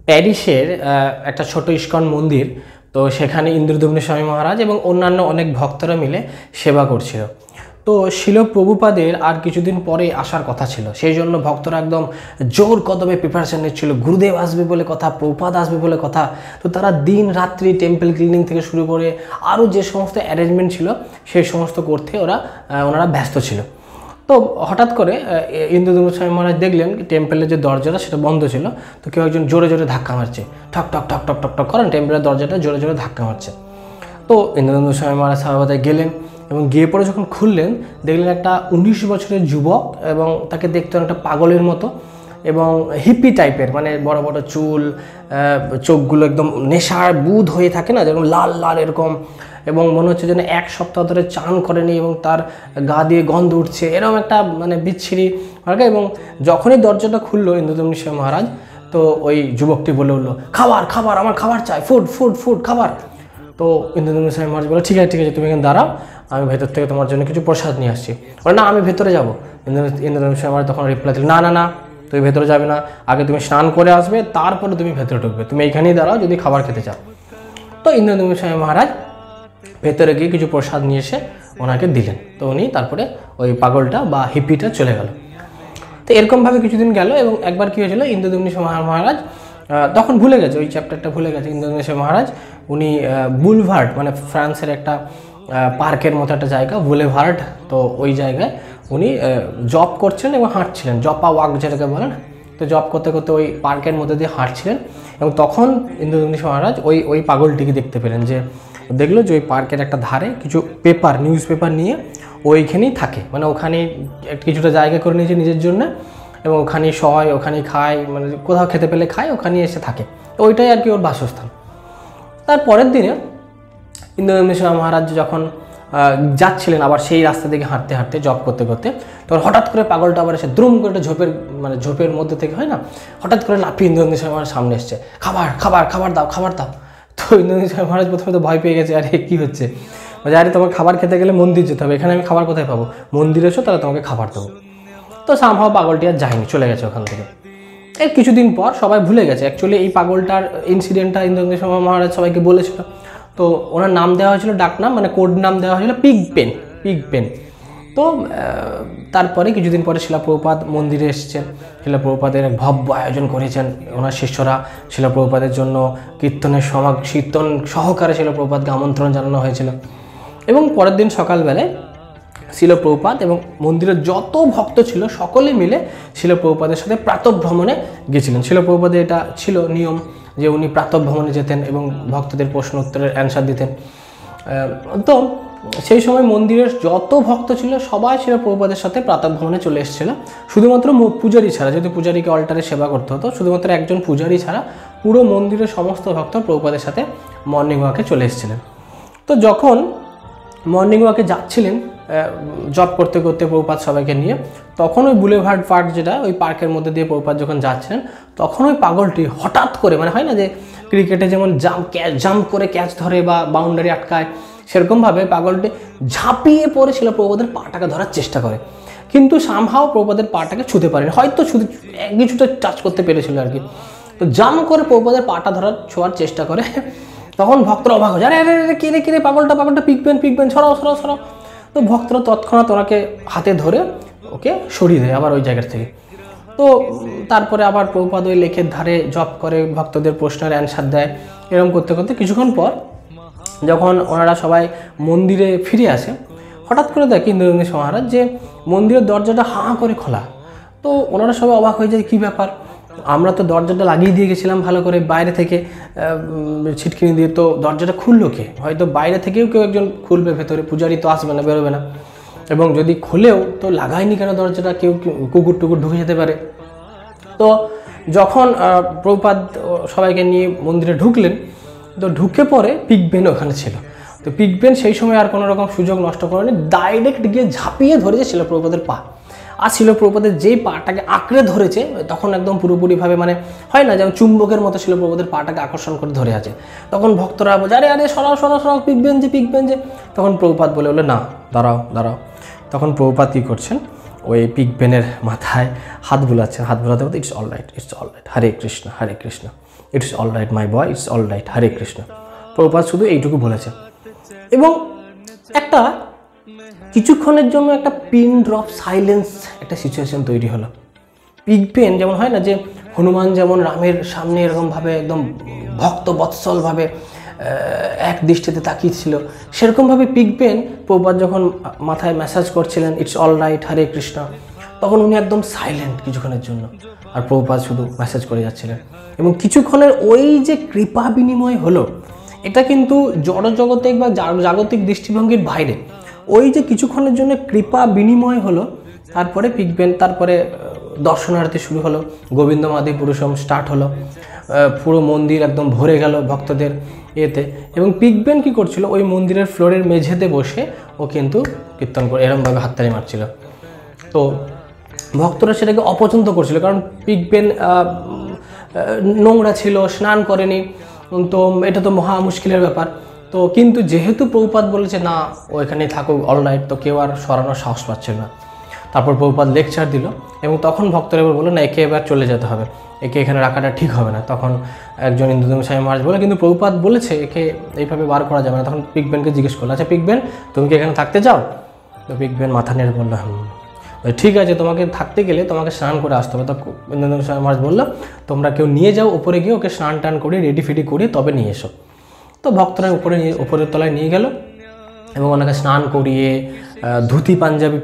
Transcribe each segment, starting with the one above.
প্যারিসের একটা ছোট ইস্কন মন্দির, তো সেখানে ইন্দ্রদম্নি স্বামী মহারাজ এবং অন্যান্য অনেক ভক্তরা মিলে সেবা করছিল। তো শিল প্রভুপাদের আর কিছুদিন পরে আসার কথা ছিল, সেই জন্য ভক্তরা একদম জোর কদমে প্রিপারেশন নিচ্ছিল। গুরুদেব আসবে বলে কথা, প্রভুপাদ আসবে বলে কথা। তো তারা দিন রাত্রি টেম্পল ক্লিনিং থেকে শুরু করে আরও যে সমস্ত অ্যারেঞ্জমেন্ট ছিল সেই সমস্ত করতে ওনারা ব্যস্ত ছিল। তো হঠাৎ করে ইন্দ্রদম্নি স্বামী মহারাজ দেখলেন টেম্পলের যে দরজাটা সেটা বন্ধ ছিল। তো কেউ একজন জোরে জোরে ধাক্কা মারছে, ঠক ঠক ঠক ঠক ঠক ঠক করেন টেম্পলের দরজাটা জোরে জোরে ধাক্কা মারছে। তো ইন্দ্রদম্নি স্বামী মহারাজ স্বাভাবিকভাবে গেলেন এবং গিয়ে পরে যখন খুললেন দেখলেন একটা 19 বছরের যুবক, এবং তাকে দেখতে অনেকটা পাগলের মতো এবং হিপি টাইপের, মানে বড় বড় চুল, চোখগুলো একদম নেশার বুধ হয়ে থাকে না, যেরকম লাল লাল এরকম, এবং মনে হচ্ছে যেন 1 সপ্তাহ ধরে চান করেনি এবং তার গা দিয়ে গন্ধ উঠছে, এরকম একটা মানে বিচ্ছিরি। এবং যখনই দরজাটা খুললো ইন্দ্রদম্নি স্বামী মহারাজ, তো ওই যুবকটি বলে উঠলো, খাবার খাবার, আমার খাবার চাই, ফুড ফুড ফুড, খাবার। তো ইন্দ্রদম্নি স্বামী মহারাজ বলে, ঠিক আছে ঠিক আছে, তুমি এখানে দাঁড়াও, আমি ভেতর থেকে তোমার জন্য কিছু প্রসাদ নিয়ে আসছি। বলে, না আমি ভেতরে যাবো। ইন্দ্রদম্নি স্বামী মহারাজ তখন রিপ্লাই দিল, না না না, তুমি ভেতরে যাবে না, আগে তুমি স্নান করে আসবে, তারপরে তুমি ভেতরে ঢুকবে, তুমি এইখানেই দাঁড়াও যদি খাবার খেতে চাও। তো ইন্দ্রদম্নি স্বামী মহারাজ ভেতরে গিয়ে কিছু প্রসাদ নিয়ে এসে ওনাকে দিলেন। তো উনি তারপরে ওই পাগলটা বা হিপিটা চলে গেল। তো এরকমভাবে কিছুদিন গেল, এবং একবার কী হয়েছিল, ইন্দ্রদম্নি মহারাজ তখন ভুলে গেছে, ওই চ্যাপ্টারটা ভুলে গেছে। ইন্দ্রদম্নি মহারাজ উনি বুলভার্ড, মানে ফ্রান্সের একটা পার্কের মতো একটা জায়গা বুলেভার্ড, তো ওই জায়গায় উনি জব করছিলেন এবং হাঁটছিলেন, জপা ওয়াক যেটাকে বলে না। তো জব করতে করতে ওই পার্কের মধ্যে দিয়ে হাঁটছিলেন, এবং তখন ইন্দ্রদম্নি মহারাজ ওই পাগলটিকে দেখতে পেলেন, যে দেখলো যে ওই পার্কের একটা ধারে কিছু পেপার, নিউজ পেপার নিয়ে ওইখানেই থাকে, মানে ওখানে কিছুটা জায়গা করে নিয়েছে নিজের জন্য, এবং ওখানেই শয়, ওখানেই খায়, মানে কোথাও খেতে পেলে খায়, ওখানেই এসে থাকে। তো ওইটাই আর কি ওর বাসস্থান। তার পরের দিনে ইন্দ্রদম্নি মহারাজ যখন যাচ্ছিলেন আবার সেই রাস্তা দিকে হাঁটতে হাঁটতে জব করতে করতে, তখন হঠাৎ করে পাগলটা আবার এসে দ্রুম করে একটা ঝোপের মধ্যে থেকে হয় না, হঠাৎ করে লাফিয়ে ইন্দ্রদম্নি মহারাজ সামনে এসছে, খাবার খাবার খাবার দাও, খাবার দাও। তো ইন্দ্রদম্নি মহারাজ প্রথমে তো ভয় পেয়ে গেছে, আরে কী হচ্ছে, আরে তোমাকে খাবার খেতে গেলে মন্দির যেতে হবে, এখানে আমি খাবার কোথায় পাবো, মন্দিরে এসো তাহলে তোমাকে খাবার দেবো। তো সামহাও পাগলটি আর যায়নি, চলে গেছে ওখান থেকে। এর কিছুদিন পর সবাই ভুলে গেছে অ্যাকচুয়ালি এই পাগলটার ইনসিডেন্টটা ইন্দ্রদম্নি মহারাজ সবাইকে বলেছিল। তো ওনার নাম দেওয়া হয়েছিল, ডাক নাম মানে কোড নাম দেওয়া হয়েছিল পিগপেন। তো তারপরে কিছুদিন পরে শিলা প্রভুপাদ মন্দিরে এসেছেন, শিলা প্রভুপাদের ভব্য আয়োজন করেছেন, ওনার শিষ্যরা শিলা প্রভুপাদের জন্য কীর্তন সহকারে শিলা প্রভুপাদকে আমন্ত্রণ জানানো হয়েছিল। এবং পরের দিন সকালবেলায় শিল প্রভুপাদ এবং মন্দিরের যত ভক্ত ছিল সকলে মিলে শিল প্রভুপাদের সাথে প্রাতঃভ্রমণে গেছিলেন। শিল প্রভুপাদের এটা ছিল নিয়ম যে উনি প্রাতঃভ্রমণে যেতেন এবং ভক্তদের প্রশ্ন উত্তরের অ্যান্সার দিতেন। তো সেই সময় মন্দিরের যত ভক্ত ছিল সবাই শিল প্রভুপাদের সাথে প্রাতঃভ্রমণে চলে এসেছিল, শুধুমাত্র পূজারী ছাড়া, যেহেতু পূজারীকে অল্টারে সেবা করতে হতো, শুধুমাত্র একজন পূজারী ছাড়া পুরো মন্দিরের সমস্ত ভক্ত প্রভুপাদের সাথে মর্নিং ওয়াকে চলে এসেছিলেন। তো যখন মর্নিং ওয়াকে যাচ্ছিলেন জব করতে করতে প্রভুপাদ সবাইকে নিয়ে, তখন ওই বুলেভার্ড পার্ক যেটা, ওই পার্কের মধ্যে দিয়ে প্রভুপাদ যখন যাচ্ছিলেন, তখন ওই পাগলটি হঠাৎ করে, মানে হয় না যে ক্রিকেটে যেমন জাম্প করে ক্যাচ ধরে বা বাউন্ডারি আটকায়, সেরকমভাবে পাগলটি ঝাঁপিয়ে পড়ে শিল প্রভুপাদের পাটাকে ধরার চেষ্টা করে, কিন্তু সামহাও প্রভুপাদের পাটাকে ছুঁতে পারেনি, হয়তো কিছুটা টাচ করতে পেরেছিল আর কি। তো জাম্প করে প্রভুপাদের পাটা ছোঁয়ার চেষ্টা করে, তখন ভক্তরা অবাক হয়ে যায়, আরে আরে কিরে পাগলটা পিকবেন, সরাও। তো ভক্তরা তৎক্ষণাৎ ওনাকে হাতে ধরে ওকে সরিয়ে দেয় আবার ওই জায়গার থেকে। তো তারপরে আবার প্রভুপাদ ওই লেকের ধারে জব করে ভক্তদের প্রশ্নের অ্যান্সার দেয়। এরকম করতে করতে কিছুক্ষণ পর যখন ওনারা সবাই মন্দিরে ফিরে আসে, হঠাৎ করে দেখে ইন্দ্রদম্নি মহারাজ যে মন্দিরের দরজাটা হাঁ করে খোলা। তো ওনারা সবাই অবাক হয়ে যায়, কী ব্যাপার, আমরা তো দরজাটা লাগিয়ে দিয়ে গেছিলাম ভালো করে, বাইরে থেকে ছিটকিনি দিয়ে, তো দরজাটা খুললো কে? হয়তো বাইরে থেকেও কেউ একজন খুলবে, ভেতরে পূজারি তো আসবে না, বেরোবে না, এবং যদি খুলেও তো লাগায়নি কেন দরজাটা, কেউ কুকুর টুকুর ঢুকে যেতে পারে। তো যখন প্রভুপাদ সবাইকে নিয়ে মন্দিরে ঢুকলেন, তো ঢুকে পরে পিগবেন ওখানে ছিল। তো পিগবেন সেই সময় আর কোনো রকম সুযোগ নষ্ট করেনি, ডাইরেক্ট গিয়ে ঝাঁপিয়ে ধরেছে শিল প্রভুপাদের পা। আর শিল প্রভুপাদের যেই পাটাকে আঁকড়ে ধরেছে, তখন একদম পুরোপুরিভাবে, মানে হয় না যেমন চুম্বকের মতো শিল প্রভুপাদের পাটাকে আকর্ষণ করে ধরে আছে। তখন ভক্তরা বলছে, আরে সরাও পিগবেন যে। তখন প্রভুপাদ বলে না, দাঁড়াও। তখন প্রভুপাদ কী করছেন, ওই পিগবেনের মাথায় হাত বুলাচ্ছেন, হাত বুলাতে বলতে it's all right, Hare Krishna. It's all right my boy, it's all right, Hare Krishna. Prabhupada শুধু এইটুকু বলেছে এবং একটা কিছুক্ষণের জন্য একটা পিন ড্রপ সাইলেন্স একটা সিচুয়েশন তৈরি হলো। পিগপেন যেমন হয় না যে হনুমান যেমন রামের সামনে এরকমভাবে একদম ভক্ত বৎসলভাবে এক দৃষ্টিতে তাকিয়েছিল, সেরকমভাবে পিগপেন প্রভুপাদ যখন মাথায় ম্যাসাজ করছিলেন it's all right Hare Krishna, তখন উনি একদম সাইলেন্ট কিছুক্ষণের জন্য, আর প্রভুপাদ শুধু ম্যাসাজ করে যাচ্ছিলেন। এবং কিছুক্ষণের ওই যে কৃপা বিনিময় হলো, এটা কিন্তু জড়জগতিক বা জাগতিক দৃষ্টিভঙ্গির বাইরে। ওই যে কিছুক্ষণের জন্য কৃপা বিনিময় হলো, তারপরে পিগপেন, তারপরে দর্শনার্থী শুরু হলো, গোবিন্দমাদি পুরুষম স্টার্ট হলো, পুরো মন্দির একদম ভরে গেল ভক্তদের এতে। এবং পিগপেন কী করছিল, ওই মন্দিরের ফ্লোরের মেঝেতে বসে ও কিন্তু কীর্তন করে এরমভাবে হাততালি মারছিল। তো ভক্তরা সেটাকে অপছন্দ করছিল, কারণ পিগপেন নোংরা ছিল, স্নান করেনি, তো এটা তো মহা মুশকিলের ব্যাপার। তো কিন্তু যেহেতু প্রভুপাদ বলেছে না ও এখানেই থাকুক অল রাইট, তো কেউ আর সরানোর সাহস পাচ্ছিল না। তারপর প্রভুপাদ লেকচার দিল এবং তখন ভক্তরা এবার বললো না একে এবার চলে যেতে হবে, একে এখানে রাখাটা ঠিক হবে না। তখন একজন ইন্দ্রদম্ন স্বামী মহারাজ বলে কিন্তু প্রভুপাদ বলেছে একে এইভাবে বার করা যাবে না। তখন পিগপেনকে জিজ্ঞেস করলো, আচ্ছা পিগপেন তুমি কি এখানে থাকতে চাও? তো পিগপেন মাথা নেড়ে বললো ঠিক আছে, তোমাকে থাকতে গেলে তোমাকে স্নান করে আসতে হবে। তো ইন্দ্রদম্ন স্বামী মহারাজ বললো তোমরা কেউ নিয়ে যাও, উপরে গিয়ে ওকে স্নান টান করে রেডি ফেডি করে তবে নিয়ে এসো। তো ভক্তরা উপরের তলায় নিয়ে গেল এবং ওনাকে স্নান করিয়ে ধুতি পাঞ্জাবি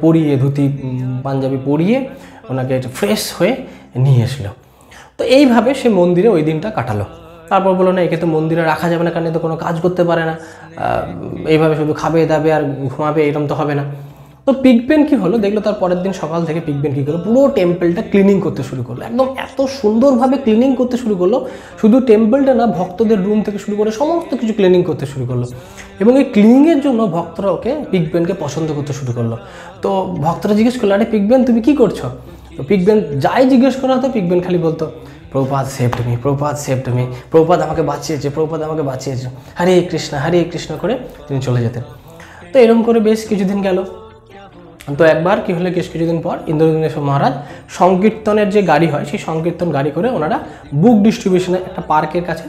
পরিয়ে ওনাকে ফ্রেশ হয়ে নিয়ে এসলো। তো এইভাবে সে মন্দিরে ওই দিনটা কাটালো। তারপর বললো না একে তো মন্দিরে রাখা যাবে না, কারণ তো কোনো কাজ করতে পারে না, এইভাবে শুধু খাবে দাবে আর ঘুমাবে, এরকম তো হবে না। তো পিগপেন কী হলো দেখলো, তার পরের দিন সকাল থেকে পিগপেন কী করলো, পুরো টেম্পলটা ক্লিনিং করতে শুরু করলো, একদম এত সুন্দরভাবে ক্লিনিং করতে শুরু করলো। শুধু টেম্পলটা না, ভক্তদের রুম থেকে শুরু করে সমস্ত কিছু ক্লিনিং করতে শুরু করলো। এবং এই ক্লিনিংয়ের জন্য ভক্তরা পিগপেনকে পছন্দ করতে শুরু করলো। তো ভক্তরা জিজ্ঞেস করলো আরে পিগপেন তুমি কী করছো? তো পিগপেন যাই জিজ্ঞেস করা হতো পিগপেন খালি বলতো Prabhupada saved me, Prabhupada saved me, Prabhupada আমাকে বাঁচিয়েছে, প্রভুপাদ আমাকে বাঁচিয়েছে, হরে কৃষ্ণ করে তিনি চলে যেতেন। তো এরকম করে বেশ কিছুদিন গেল। তো একবার কী হলো, কিছুদিন পর ইন্দ্রদম্নেশ্বর মহারাজ সংকীর্তনের যে গাড়ি হয় সেই সংকীর্তন গাড়ি করে ওনারা বুক ডিস্ট্রিবিউশনে একটা পার্কের কাছে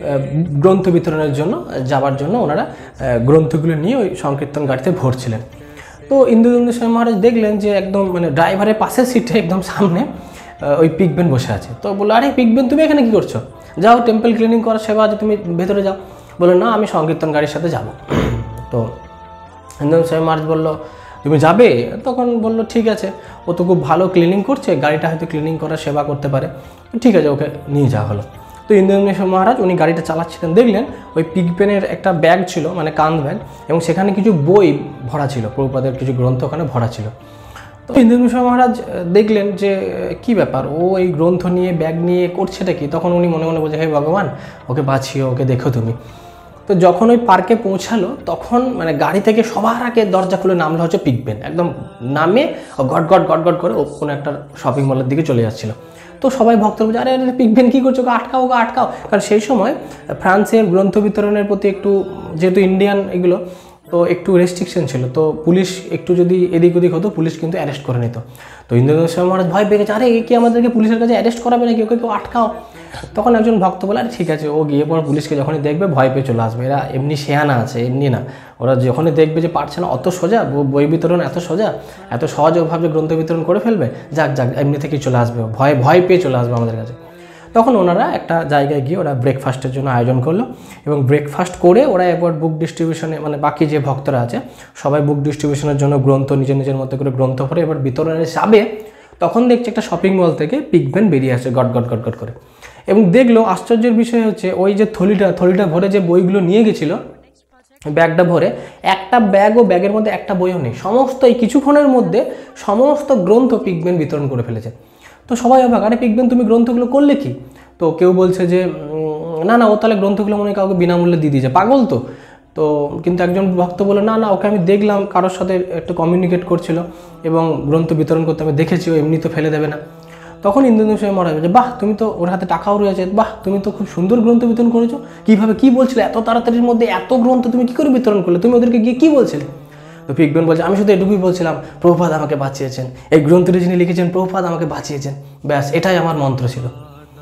গ্রন্থ বিতরণের জন্য যাওয়ার জন্য ওনারা গ্রন্থগুলো নিয়ে ওই সংকীর্তন গাড়িতে ভরছিলেন। তো ইন্দ্রদম্নেশ্বর মহারাজ দেখলেন যে একদম ড্রাইভারের পাশের সিটে একদম সামনে ওই পিগপেন বসে আছে। তো বললো আরে পিগপেন তুমি এখানে কী করছো? যাও টেম্পল ক্লিনিং করার সেবা আছে, তুমি ভেতরে যাও। বললো না আমি সংকীর্তন গাড়ির সাথে যাব। তো ইন্দ্রদম্নেশ্বর মহারাজ বললো তুমি যাবে? তখন বললো ঠিক আছে, ও তো খুব ভালো ক্লিনিং করছে, গাড়িটা হয়তো ক্লিনিং করার সেবা করতে পারে, ঠিক আছে ওকে নিয়ে যাওয়া হলো। তো ইন্দ্রদম্নেশ্বর মহারাজ উনি গাড়িটা চালাচ্ছিলেন, দেখলেন ওই পিগপেনের একটা ব্যাগ ছিল, কাঁধ ব্যাগ, এবং সেখানে কিছু বই ভরা ছিল, প্রভুপাদের কিছু গ্রন্থ ওখানে ভরা ছিল। তো ইন্দ্রদম্নেশ্বর মহারাজ দেখলেন যে কি ব্যাপার, ও এই গ্রন্থ নিয়ে ব্যাগ নিয়ে করছেটা কি? তখন উনি মনে মনে বলছে হে ভগবান ওকে বাঁচিও, ওকে দেখো তুমি। তো যখন ওই পার্কে পৌঁছালো তখন গাড়ি থেকে সবার আগে দরজা খুলে নামলো হচ্ছে পিগপেন, একদম নামে গট গট করে ও কোনো একটা শপিং মলের দিকে চলে যাচ্ছিলো। তো সবাই ভক্তরা বলছে আরে পিগপেন কী করছো, ওকে আটকাও। কারণ সেই সময় ফ্রান্সের গ্রন্থ বিতরণের প্রতি একটু, যেহেতু ইন্ডিয়ান এগুলো, তো একটু রেস্ট্রিকশন ছিল, তো পুলিশ একটু যদি এদিক ওদিক হতো পুলিশ কিন্তু অ্যারেস্ট করে নিত। তো ইন্দ্রদম্নেশ্বর মহারাজ ভয় পেয়ে গেছে, আরে কি আমাদেরকে পুলিশের কাছে অ্যারেস্ট করাবে নাকি, ওকে কেউ আটকাও। তখন একজন ভক্ত বলে আরে ঠিক আছে, ও গিয়ে পর পুলিশকে যখনই দেখবে ভয় পেয়ে চলে আসবে, এরা এমনি শেয়ানা আছে, এমনি না, ওরা যখনই দেখবে যে পারছে না, অত সোজা বই বিতরণ, এত সোজা, এত সহজভাবে গ্রন্থ বিতরণ করে ফেলবে, যাক এমনি থেকেই চলে আসবে, ভয় পেয়ে চলে আসবে আমাদের কাছে। তখন ওনারা একটা জায়গায় গিয়ে ওরা ব্রেকফাস্টের জন্য আয়োজন করলো এবং ব্রেকফাস্ট করে ওরা একবার বুক ডিস্ট্রিবিউশনে, বাকি যে ভক্তরা আছে সবাই বুক ডিস্ট্রিবিউশনের জন্য গ্রন্থ নিজের মতো করে গ্রন্থ পড়ে এবার বিতরণে যাবে। তখন দেখছে একটা শপিং মল থেকে পিগপেন বেরিয়ে আসে গট গট করে, এবং দেখলো আশ্চর্যের বিষয় হচ্ছে ওই যে থলিটা ভরে যে বইগুলো নিয়ে গেছিলো, ব্যাগটা ভরে, একটা ব্যাগ ও ব্যাগের মধ্যে একটা বইও নেই, সমস্ত এই কিছুক্ষণের মধ্যে সমস্ত গ্রন্থ পিগপেন বিতরণ করে ফেলেছে। তো সবাই অবাক, আরে পিগপেন তুমি গ্রন্থগুলো করলে কি? তো কেউ বলছে যে না ও তাহলে গ্রন্থগুলো মনে কাউকে বিনামূল্যে দিয়ে দিয়েছে, পাগল তো। তো কিন্তু একজন ভক্ত বলে না ওকে আমি দেখলাম কারোর সাথে একটু কমিউনিকেট করছিল এবং গ্রন্থ বিতরণ করতে আমি দেখেছি, ও এমনি তো ফেলে দেবে না। তখন ইন্দ্রদম্নেশ্বর মহারাজ বলছে বাহ তুমি তো, ওর হাতে টাকাও রয়েছে, বাহ তুমি তো খুব সুন্দর গ্রন্থ বিতরণ করেছো, কীভাবে কী বলছিলে, এত তাড়াতাড়ির মধ্যে এত গ্রন্থ তুমি কী করে বিতরণ করলে, তুমি ওদেরকে গিয়ে কী বলছিলে? তো পিগপেন বলছে আমি শুধু এটুকুই বলছিলাম প্রভুপাদ আমাকে বাঁচিয়েছেন, এই গ্রন্থটি যিনি লিখেছেন প্রভুপাদ আমাকে বাঁচিয়েছেন, ব্যাস এটাই আমার মন্ত্র ছিল।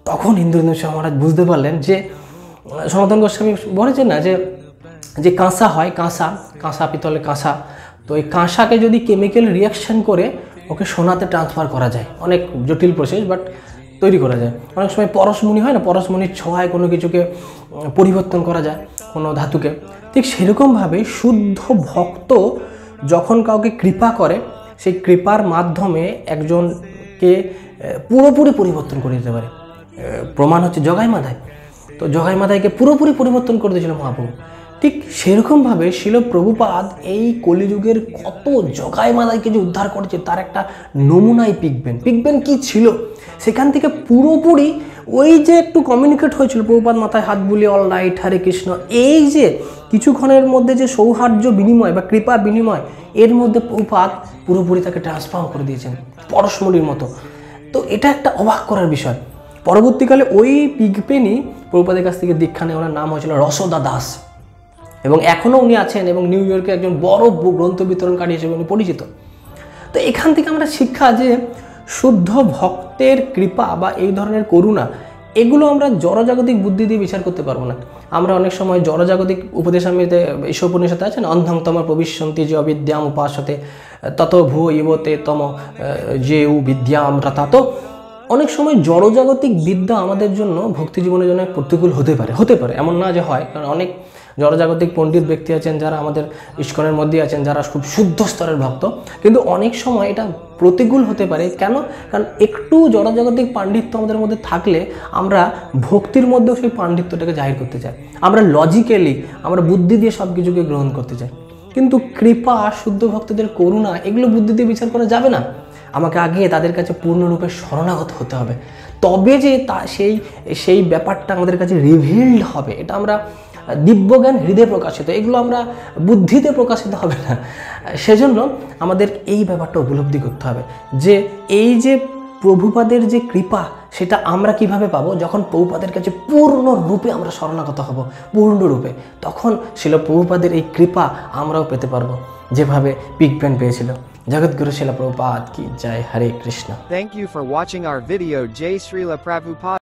তখন ইন্দ্রদেব স্বামী মহারাজ বুঝতে পারলেন যে সনাতন গোস্বামী বলেছেন না যে যে কাঁসা হয়, কাঁসা পিতলের কাঁসা, তো এই কাঁসাকে যদি কেমিক্যাল রিয়াকশন করে ওকে সোনাতে ট্রান্সফার করা যায়, অনেক জটিল প্রসেস বাট তৈরি করা যায়। অনেক সময় পরশমণি হয় না, পরশমণির ছোঁয়ায় কোনো কিছুকে পরিবর্তন করা যায়, কোনো ধাতুকে। ঠিক সেরকমভাবে শুদ্ধ ভক্ত যখন কাউকে কৃপা করে, সেই কৃপার মাধ্যমে একজনকে পুরোপুরি পরিবর্তন করে দিতে পারে। প্রমাণ হচ্ছে জগাই মাধাই। তো জগাই মাধাইকে পুরোপুরি পরিবর্তন করে দিয়েছিল মহাপ্রভু। ঠিক সেরকমভাবে শিল প্রভুপাদ এই কলিযুগের কত জগাই মাধাইকে যে উদ্ধার করেছে তার একটা নমুনাই পিকবেন কি ছিল। সেখান থেকে পুরোপুরি ওই যে একটু কমিউনিকেট হয়েছিল, প্রভুপাদ মাথায় হাত বুলিয়ে অল রাইট হরে কৃষ্ণ, এই যে কিছুক্ষণের মধ্যে যে সৌহার্দ্য বিনিময় বা কৃপা বিনিময়, এর মধ্যে প্রভুপাদ পুরোপুরি তাকে ট্রান্সফর্ম করে দিয়েছেন পরশমণির মতো। তো এটা একটা অবাক করার বিষয়। পরবর্তীকালে ওই পিগপেনই প্রভুপাদের কাছ থেকে দীক্ষা নেয়, ওনার নাম হয়েছিল রসদা দাস, এবং এখনও উনি আছেন এবং নিউ ইয়র্কে একজন বড় গ্রন্থ বিতরণকারী হিসেবে উনি পরিচিত। তো এখান থেকে আমরা শিক্ষা যে শুদ্ধ ভক্তের কৃপা বা এই ধরনের করুণা, এগুলো আমরা জড়জাগতিক বুদ্ধি দিয়ে বিচার করতে পারবো না। আমরা অনেক সময় জড়জাগতিক উপদেশামৃতে ঈশ্বর উপনিষদে আছে না, অন্ধং তম প্রবিশ্যন্তি যে অবিদ্যাম উপাসতে তত ভুয়ো ইবতে তম যে উ বিদ্যাম রতা। তো অনেক সময় জড়জাগতিক বিদ্যা আমাদের জন্য ভক্তি জীবনের জন্য প্রতিকূল হতে পারে, এমন না যে হয়। কারণ অনেক জড়জাগতিক পণ্ডিত ব্যক্তি আছেন যারা আমাদের ইস্কনের মধ্যে আছেন, যারা খুব শুদ্ধ স্তরের ভক্ত, কিন্তু অনেক সময় এটা প্রতিকূল হতে পারে। কেন? কারণ একটু জড়জাগতিক পাণ্ডিত্য আমাদের মধ্যে থাকলে আমরা ভক্তির মধ্যেও সেই পাণ্ডিত্যটাকে জাহির করতে চাই, আমরা লজিক্যালি, আমরা বুদ্ধি দিয়ে সব কিছুকে গ্রহণ করতে চাই। কিন্তু কৃপা, শুদ্ধ ভক্তদের করুণা, এগুলো বুদ্ধি দিয়ে বিচার করা যাবে না। আমাকে আগে তাদের কাছে পূর্ণরূপে শরণাগত হতে হবে, তবে যে সেই ব্যাপারটা আমাদের কাছে রিভিল্ড হবে। এটা আমরা দিব্যজ্ঞান হৃদয়ে প্রকাশিত, এগুলো আমরা বুদ্ধিতে প্রকাশিত হবে না। সেজন্য আমাদের এই ব্যাপারটা উপলব্ধি করতে হবে যে এই যে প্রভুপাদের যে কৃপা, সেটা আমরা কিভাবে পাবো? যখন প্রভুপাদের কাছে পূর্ণরূপে আমরা শরণাগত হব, পূর্ণরূপে, তখন ছিল প্রভুপাদের এই কৃপা আমরাও পেতে পারবো, যেভাবে পিগপেন পেয়েছিল। জগৎগুরু শিলা প্রভুপাদ কি জয়। হরে Krishna. Thank you for watching our video. Jai Srila Prabhupada.